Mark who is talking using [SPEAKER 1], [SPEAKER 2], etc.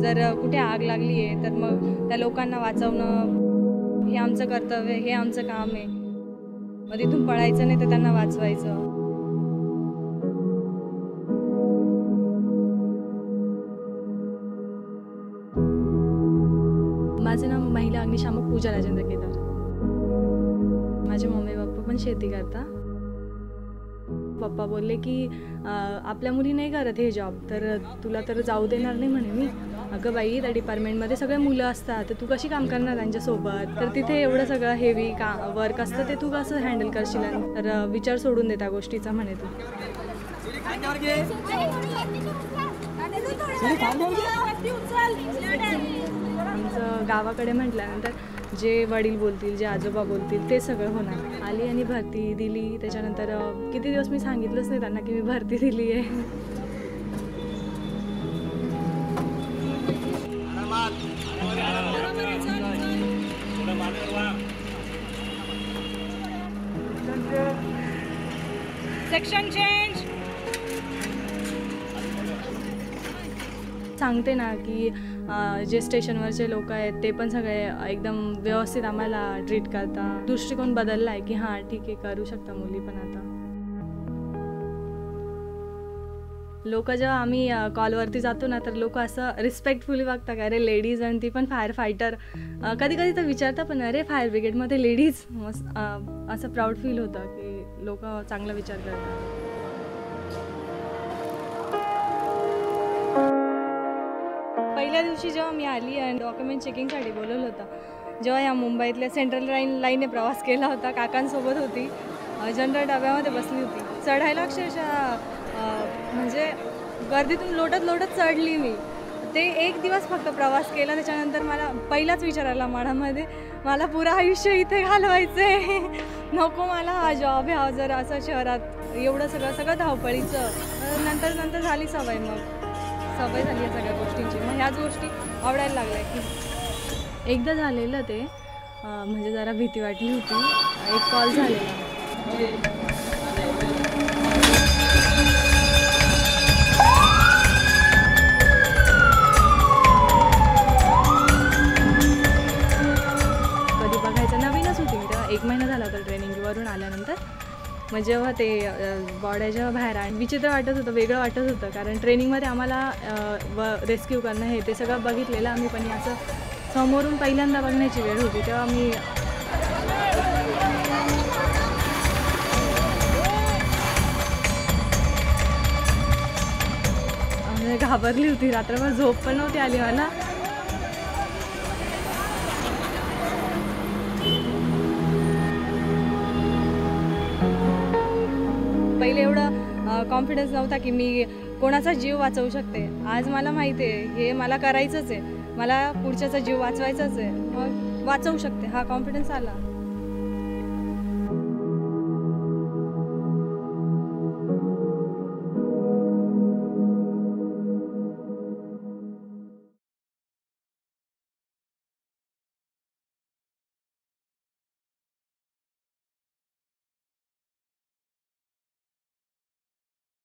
[SPEAKER 1] जर कुठे आग लागली आहे तर मग त्या लोकांना वाचवणं हे आमचं कर्तव्य, हे आमचं काम आहे. मग तिथून पळायचं नाही तर त्यांना वाचवायचं. माझं नाव महिला अग्निशामक पूजा राजेंद्र केदार. माझे मम्मी पप्पा पण शेती करता. पप्पा बोलले की आपल्या मुली नाही करत हे जॉब, तर तुला तर जाऊ देणार नाही म्हणे मी. अगं बाई, त्या डिपार्टमेंटमध्ये सगळे मुलं असतात, तर तू कशी काम करणार त्यांच्यासोबत? तर तिथे एवढं सगळं हेवी वर्क असतं, ते तू कसं हँडल करशील? तर विचार सोडून दे त्या गोष्टीचा म्हणे तू. आमचं गावाकडे म्हटल्यानंतर जे वडील बोलतील, जे आजोबा बोलतील ते सगळं होणार. आली आणि भरती दिली. त्याच्यानंतर किती दिवस मी सांगितलंच नाही त्यांना की मी भरती दिली आहे. सेक्शन चेंज सांगते ना की जे स्टेशनवरचे लोक आहेत ते पण सगळे एकदम व्यवस्थित आम्हाला ट्रीट करतात. दृष्टिकोन बदलला आहे की हां ठीक आहे, करू शकता मुली पण. आता लोक जेव्हा आम्ही कॉलवरती जातो ना तर लोक असं रिस्पेक्टफुली वागतात. अरे लेडीज आणि ती पण फायर फायटर. कधी कधी तर विचारता पण अरे फायर ब्रिगेडमध्ये लेडीज. असं प्राऊड फील होतं की लोक चांगला विचार करतात. पहिल्या दिवशी जेव्हा मी आली आणि डॉक्युमेंट चेकिंगसाठी बोलवलं होतं, जेव्हा या मुंबईतल्या सेंट्रल लाईनने प्रवास केला होता, काकांसोबत होती, जनरल डब्यामध्ये बसली होती. चढायला अक्षरशः म्हणजे गर्दीतून लोटत चढली मी. ते एक दिवस फक्त प्रवास केला. त्याच्यानंतर मला पहिलाच विचार आला मनामध्ये, मला पुरं आयुष्य इथे घालवायचं आहे, नको मला हा जॉब. ह्या जर असं शहरात एवढं सगळं धावपळीचं. नंतर झाली सवय. मग सवय झाली या सगळ्या गोष्टींची. मग ह्याच गोष्टी आवडायला लागल्या. की एकदा झालेलं ते म्हणजे जरा भीती वाटली होती. एक कॉल झालेला. कधी बघायचं, नवीनच होती मी तेव्हा. 1 महिना झाला होता ट्रेनिंगवरून आल्यानंतर. मग जेव्हा ते बॉड्या जेव्हा बाहेर आणि विचित्र वाटत होतं, वेगळं वाटत होतं. कारण ट्रेनिंगमध्ये आम्हाला रेस्क्यू करणं हे ते सगळं बघितलेलं आम्ही. पण असं समोरून पहिल्यांदा बघण्याची वेळ होती. तेव्हा मी घाबरली होती. रात्रभर झोप पण नव्हती आली मला. पहिले एवढं कॉन्फिडन्स नव्हता की मी कोणाचा जीव वाचवू शकते. आज मला माहिती आहे हे मला करायचंच आहे, मला पुढच्याचा जीव वाचवायचाच आहे, मग वाचवू शकते. हा कॉन्फिडन्स आला.